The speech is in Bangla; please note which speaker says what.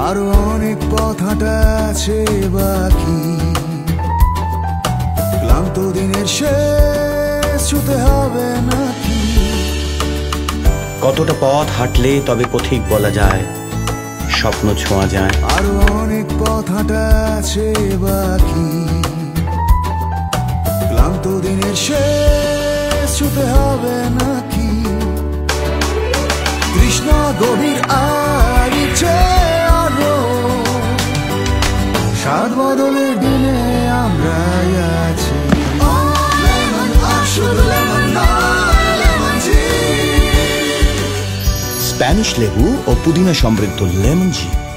Speaker 1: আরো অনেক পথ হাঁটা আছে বাকি, ক্লান্ত দিনের শেষ ছুতে হবে নাকি?
Speaker 2: কতটা পথ হাঁটলে তবে পথিক বলা যায়, স্বপ্ন ছোঁয়া যায়?
Speaker 1: আরো অনেক পথ হাঁটা আছে বাকি, ক্লান্ত দিনের শেষ ছুতে হবে নাকি? তৃষ্ণা গভীর আর ইচ্ছে আরো, স্বাদ বদলের দিনে আমরা আছি।
Speaker 2: স্প্যানিশ লেবু ও পুদিনা সমৃদ্ধ লেমন জি।